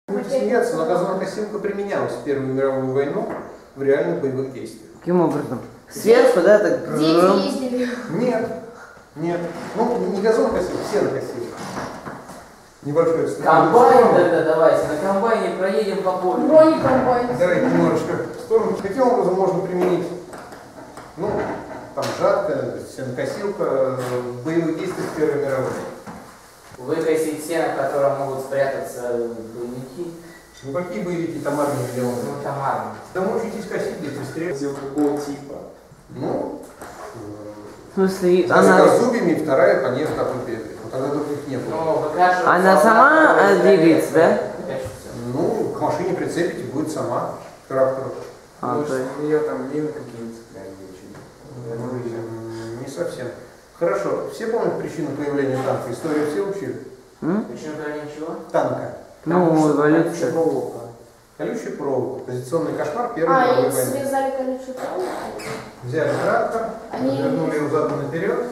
Будете смеяться, но газонокосилка применялась в Первую мировую войну в реальных боевых действиях. Каким образом? Сверху, да, так? Дети ездили. Нет. Ну, не газонокосилка, сенокосилка. Небольшой Комбайн тогда давайте, на комбайне проедем по полю. Бронекомбайн. Давайте немножечко в сторону. Каким образом можно применить, ну, там, жатка, сенокосилка в боевых действиях Первой мировой? Выкосить сено, в котором могут спрятаться боевики. Ну, какие боевики там армии делают? Ну, там армия. Да можете косить, если стрелять. Какого типа? Ну, В смысле, она она... с зубьями, и вторая по ней в такой педре. Вот тогда других не было. Ну, выкашивается, Она сама двигается, да? Ну, к машине прицепите, будет сама к трактору. Ну, то есть... у нее там мины какие-то цепляют. Не совсем. Хорошо. Все помнят причину появления танка? Историю все учили? Причем говоря ничего? Танка. Ну, эволюция. Колючая проволока. Позиционный кошмар Первой мировой Их войны. связали колючую проволоку. Взяли трактор, развернули его задом наперед,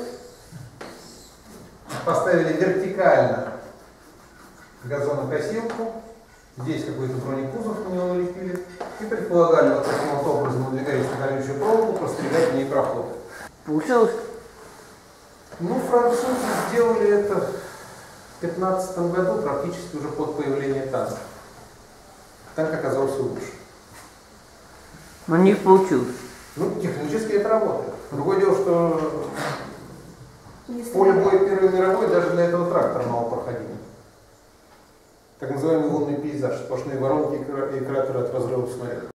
поставили вертикально газонокосилку, здесь какой-то бронекузов на него налепили и предполагали вот таким вот образом, надвигаясь на колючую проволоку, прострелять в ней проход. Получилось? Ну, французы сделали это в 15 году, практически уже под появление танка. Танк оказался лучше. Но у них получилось. Ну, технически это работает. Другое дело, что поле боя Первой мировой даже для этого трактора мало проходимо. Так называемый лунный пейзаж, сплошные воронки и кратеры от разрывов снарядов.